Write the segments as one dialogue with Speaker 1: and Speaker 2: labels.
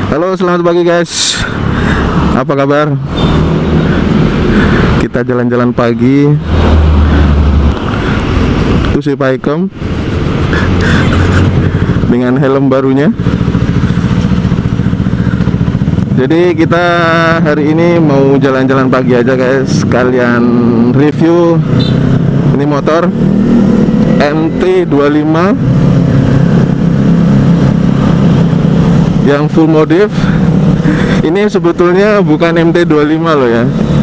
Speaker 1: Halo, selamat pagi guys. Apa kabar? Kita jalan-jalan pagi. Itu si Paikom dengan helm barunya. Jadi kita hari ini mau jalan-jalan pagi aja guys. Sekalian review ini motor MT25 yang full modif. Ini sebetulnya bukan MT25 loh ya,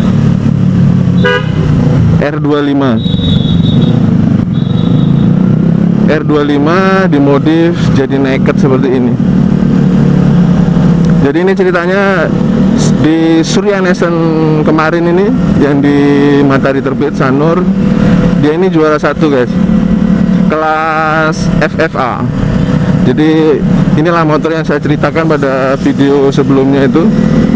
Speaker 1: R25 dimodif jadi naked seperti ini. Jadi ini ceritanya di Surya Nation kemarin ini yang di Matahari Terbit Sanur, dia ini juara 1 guys, kelas FFA. Jadi inilah motor yang saya ceritakan pada video sebelumnya itu,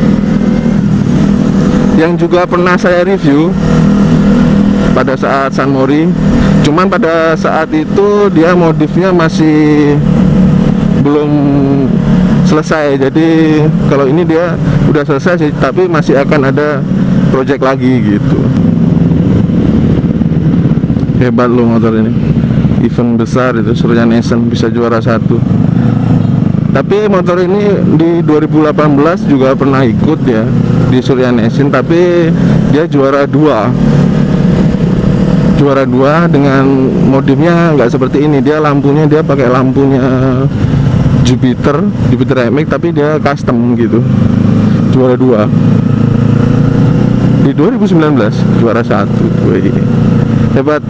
Speaker 1: yang juga pernah saya review pada saat San Mori. Cuman pada saat itu dia modifnya masih belum selesai. Jadi kalau ini dia udah selesai sih, tapi masih akan ada project lagi gitu. Hebat loh motor ini, event besar itu Surya Nation bisa juara 1. Tapi motor ini di 2018 juga pernah ikut ya di Surya Nation, tapi dia juara 2 dengan modifnya nggak seperti ini. Dia lampunya dia pakai lampunya Jupiter MX, tapi dia custom gitu. Juara 2 di 2019, juara 1. Wih, hebat.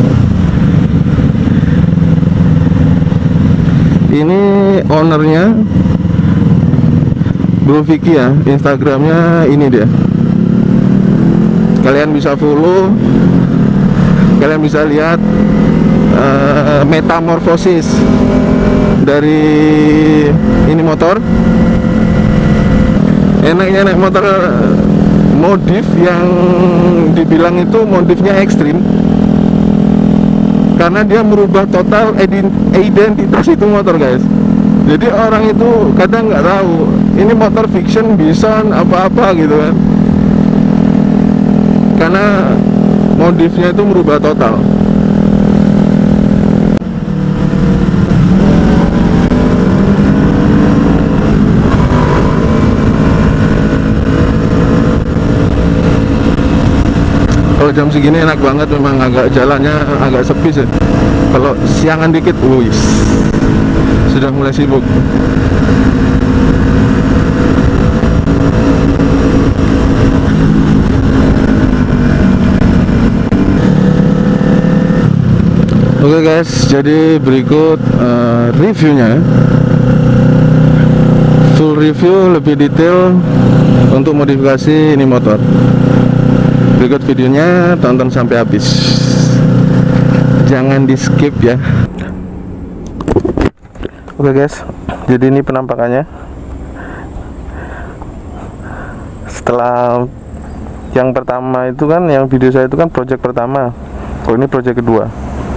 Speaker 1: Ini ownernya Bro Vicky ya, Instagramnya ini dia. Kalian bisa follow, kalian bisa lihat metamorfosis dari ini motor. Enaknya naik motor modif yang dibilang itu modifnya ekstrim, karena dia merubah total identitas itu motor guys. Jadi orang itu kadang nggak tahu ini motor fiction, bison, apa-apa gitu kan, karena modifnya itu merubah total. Kalau jam segini enak banget, memang agak jalannya agak sepi sih. Kalau siangan dikit, wis sudah mulai sibuk. Oke guys, jadi berikut reviewnya, full review lebih detail untuk modifikasi ini motor. Berikut videonya, tonton sampai habis, jangan di skip ya. Oke guys, jadi ini penampakannya setelah yang pertama itu kan, yang video saya itu kan project pertama. Oh, ini project kedua.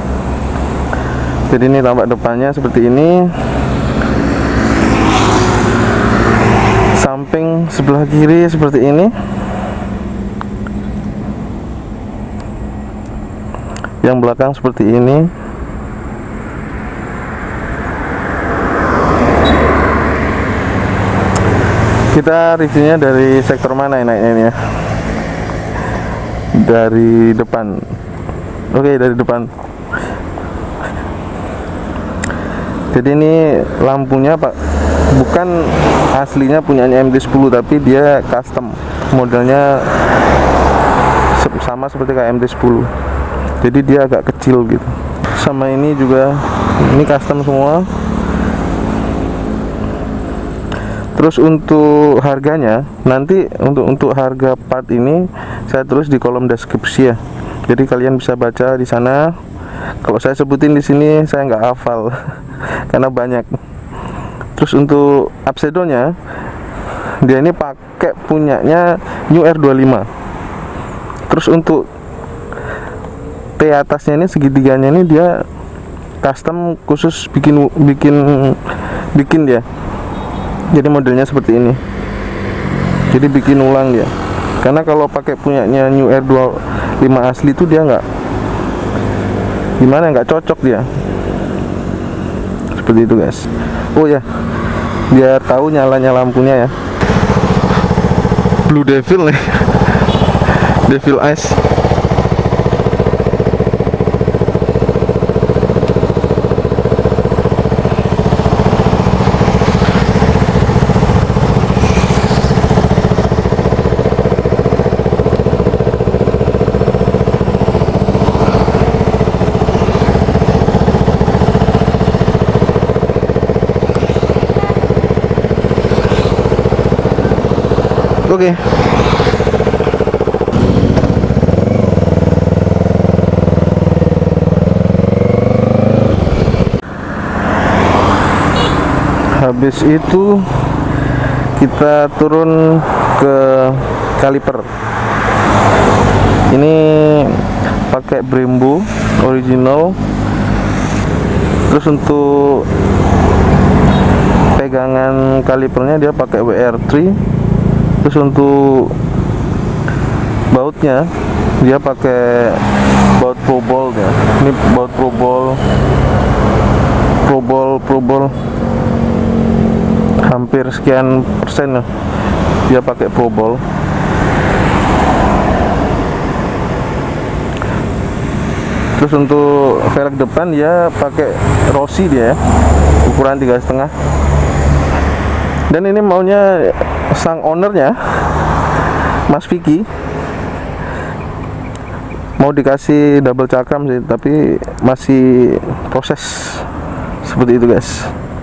Speaker 1: Jadi ini tampak depannya seperti ini, samping sebelah kiri seperti ini, yang belakang seperti ini. Kita reviewnya dari sektor mana enaknya ini ya? Dari depan. Oke, dari depan. Jadi ini lampunya Pak, bukan aslinya punyanya MT10, tapi dia custom. Modelnya sama seperti kayak MT10. Jadi dia agak kecil gitu. Sama ini juga, ini custom semua. Terus untuk harganya, nanti untuk harga part ini saya tulis di kolom deskripsi ya. Jadi kalian bisa baca di sana. Kalau saya sebutin di sini saya nggak hafal karena banyak. Terus untuk upsedonya, dia ini pakai punyanya New R25. Terus untuk T atasnya ini, segitiganya ini dia custom khusus bikin dia. Jadi modelnya seperti ini. Jadi bikin ulang dia. Karena kalau pakai punyanya New Air 25 asli itu dia nggak gimana, nggak cocok dia. Seperti itu guys. Oh ya, biar tahu nyalanya lampunya ya. Blue Devil nih. Devil Eyes. Oke. Habis itu kita turun ke kaliper. Ini pakai Brembo original. Terus untuk pegangan kalipernya dia pakai WR3. Terus untuk bautnya dia pakai baut Probol ya. Ini baut Probol hampir sekian persen lah. Dia pakai Probol. Terus untuk velg depan dia pakai Rossi dia ya, ukuran 3,5. Dan ini maunya sang ownernya, Mas Vicky, mau dikasih double cakram sih, tapi masih proses seperti itu guys.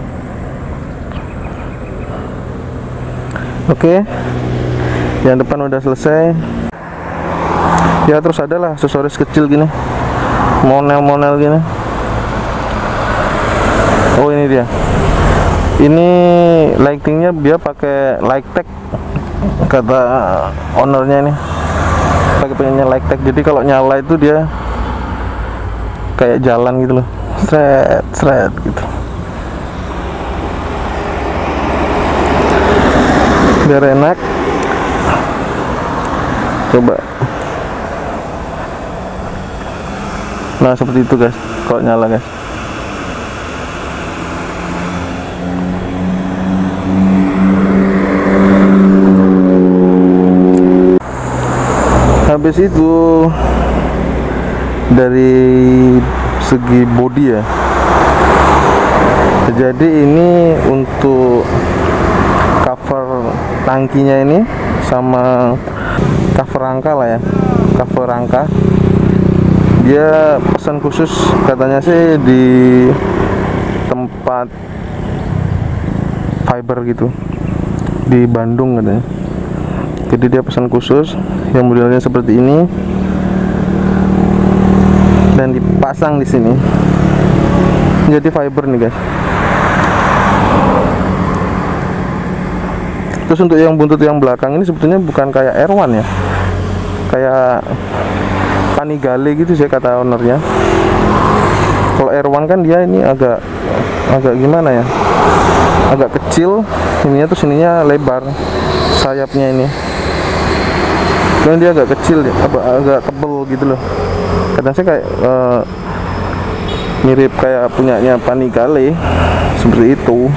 Speaker 1: Oke, yang depan udah selesai. Ya terus adalah aksesoris kecil gini, monel gini. Oh ini dia. Ini lightingnya dia pakai Lighttech, kata ownernya ini, pakai punyanya Lighttech. Jadi kalau nyala itu dia kayak jalan gitu loh, sret gitu, biar enak. Coba. Nah seperti itu guys, kalau nyala guys. Habis itu dari segi bodi ya, jadi ini untuk cover tangkinya ini sama cover rangka lah ya, cover rangka dia pesan khusus katanya sih di tempat fiber gitu di Bandung katanya. Jadi dia pesan khusus yang modelnya seperti ini dan dipasang di sini. Jadi fiber nih guys. Terus untuk yang buntut yang belakang ini sebetulnya bukan kayak R1 ya, kayak Panigale gitu sih kata ownernya. Kalau R1 kan dia ini agak gimana ya, agak kecil ininya, tuh sininya lebar sayapnya ini. Dan dia agak kecil, agak tebel gitu loh. Kadang saya kayak mirip kayak punyanya Panigale seperti itu.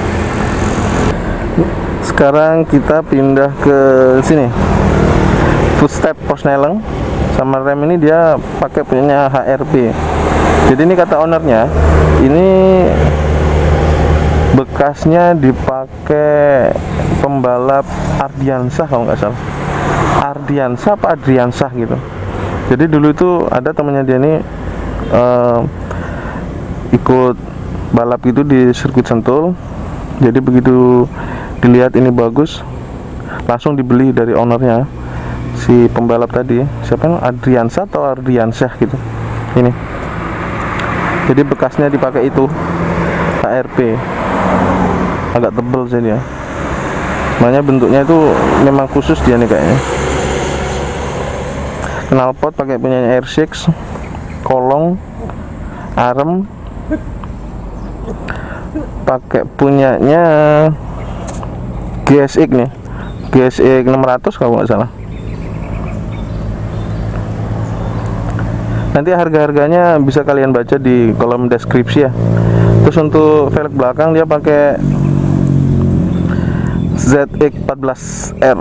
Speaker 1: Sekarang kita pindah ke sini, footstep Forsnelling. Sama rem ini dia pakai punyanya HRP. Jadi ini kata ownernya, ini bekasnya dipakai pembalap Ardiansah kalau nggak salah. Ardiansah apa Adriansah gitu. Jadi dulu itu ada temannya dia nih ikut balap gitu di sirkuit Sentul. Jadi begitu dilihat ini bagus, langsung dibeli dari ownernya si pembalap tadi. Siapa nih? Adriansah atau Ardiansah gitu. Ini. Jadi bekasnya dipakai itu HRP. Agak tebel sih dia. Makanya bentuknya itu memang khusus dia nih kayaknya. Knalpot pakai punyanya R6, kolong, arem pakai punyanya GSX nih, GSX 600 kalau nggak salah. Nanti harga-harganya bisa kalian baca di kolom deskripsi ya. Terus untuk velg belakang dia pakai ZX14R.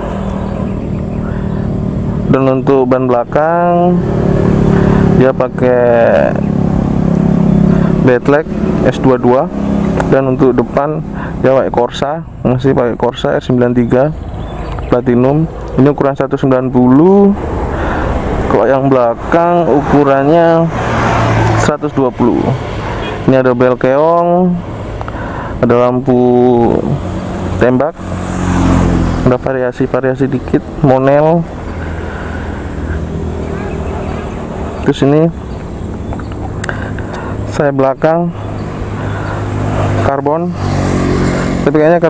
Speaker 1: Dan untuk ban belakang dia pakai Badleg S22. Dan untuk depan dia pakai Corsa, masih pakai Corsa R93 Platinum. Ini ukuran 190. Kalau yang belakang ukurannya 120. Ini ada bel keong, ada lampu tembak, ada variasi dikit, monel. Terus ini sayap belakang karbon, tapi kayaknya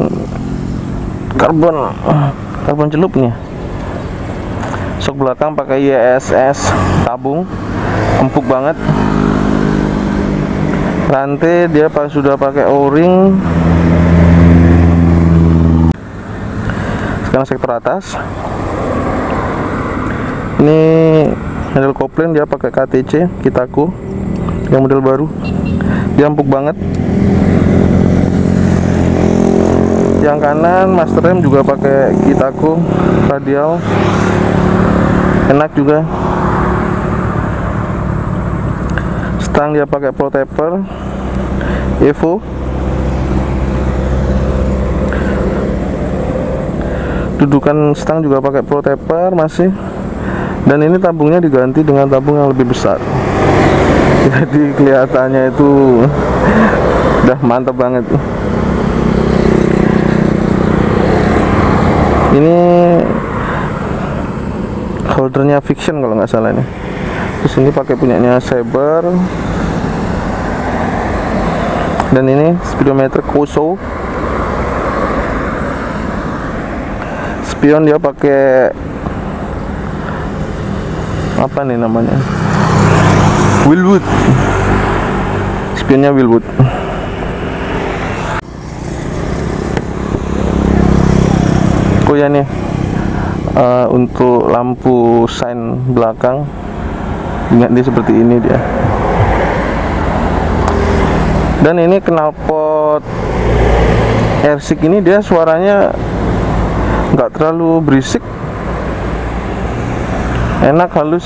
Speaker 1: karbon celupnya. Sok belakang pakai ISS tabung, empuk banget. Rantai dia sudah pakai O-ring. Sekarang sektor atas. Ini handle kopling dia pakai KTC Kitaco yang model baru. Dia empuk banget. Yang kanan master rem juga pakai Kitaco radial, enak juga. Stang dia pakai Pro Taper Evo. Dudukan stang juga pakai Pro Taper masih. Dan ini tabungnya diganti dengan tabung yang lebih besar. Jadi kelihatannya itu udah mantap banget. Ini holdernya Fiction kalau nggak salah nih. Terus ini pakai punyanya Saber. Dan ini speedometer Koso. Spion dia pakai apa nih namanya? Wilwood. Spionnya Wilwood. Oh ya nih, untuk lampu sign belakang ganti seperti ini dia. Dan ini knalpot Airsick ini dia suaranya nggak terlalu berisik, enak, halus.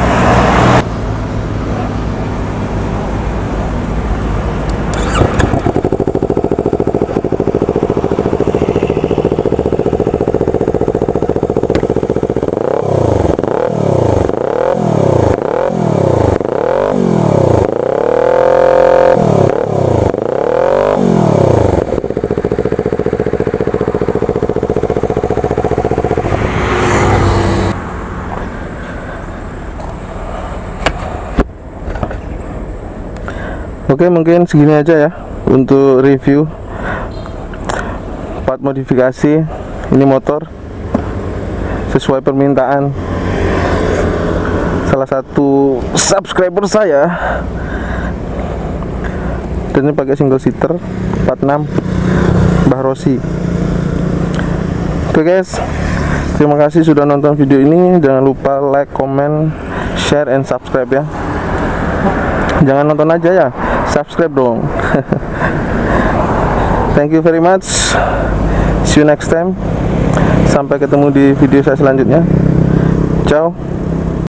Speaker 1: Oke, mungkin segini aja ya untuk review part modifikasi ini motor sesuai permintaan salah satu subscriber saya. Dan ini pakai single seater 46 Mbah Rossi. Oke guys, terima kasih sudah nonton video ini. Jangan lupa like, comment, share, and subscribe ya. Jangan nonton aja ya, subscribe dong. Thank you very much. See you next time. Sampai ketemu di video saya selanjutnya. Ciao.